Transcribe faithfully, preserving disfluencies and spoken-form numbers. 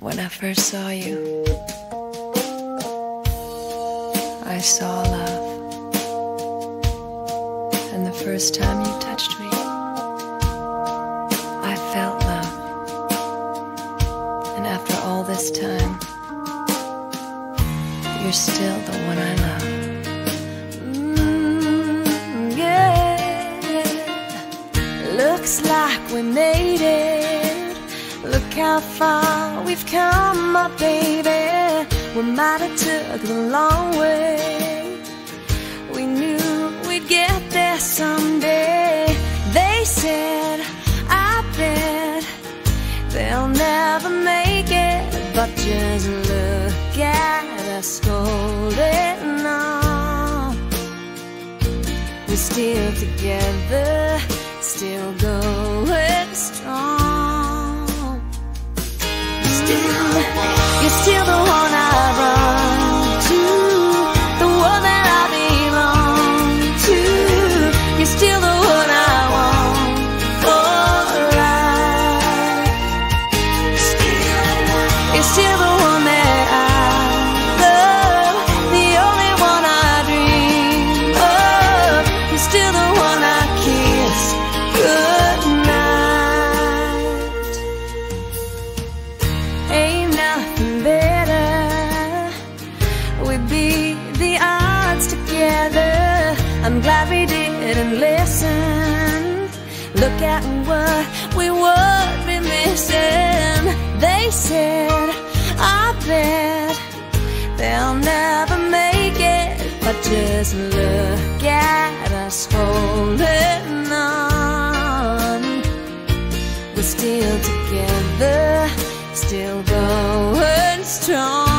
When I first saw you, I saw love. And the first time you touched me, I felt love. And after all this time, you're still the one I love. Mm, yeah. Looks like we made it. Look how far we've come, my baby. We might have took the long way. We knew we'd get there someday. They said, I bet they'll never make it. But just look at us holding on. We're still together, still going strong. Still, you're still the one I run to, the one that I belong to. You're still the one I want for life. Still, you're still the one that I love, the only one I dream of. You're still the one I kiss goodnight. Ain't nothing better. We beat the odds together. I'm glad we didn't listen. Look at what we would be missing. They said, I bet they'll never make it. But just look at us holding on. We're still together, still going strong.